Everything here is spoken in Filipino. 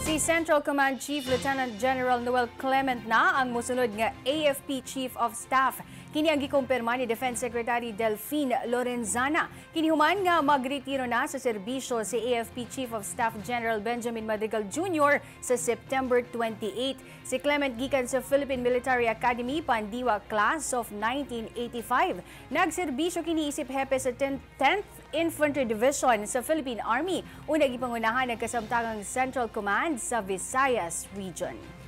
Si Central Command Chief Lieutenant General Noel Clement na ang musunod nga AFP Chief of Staff. Kini ang gikumpirma ni Defense Secretary Delphine Lorenzana. Kini human nga magretiro na sa serbisyo si AFP Chief of Staff General Benjamin Madrigal Jr. sa September 28. Si Clement gikan sa Philippine Military Academy Pandiwa Class of 1985. Nagserbisyo kini isip hepe sa 10th Infantry Division sa Philippine Army. Una gipangunahan ng kasamtangang Central Command sa Visayas Region.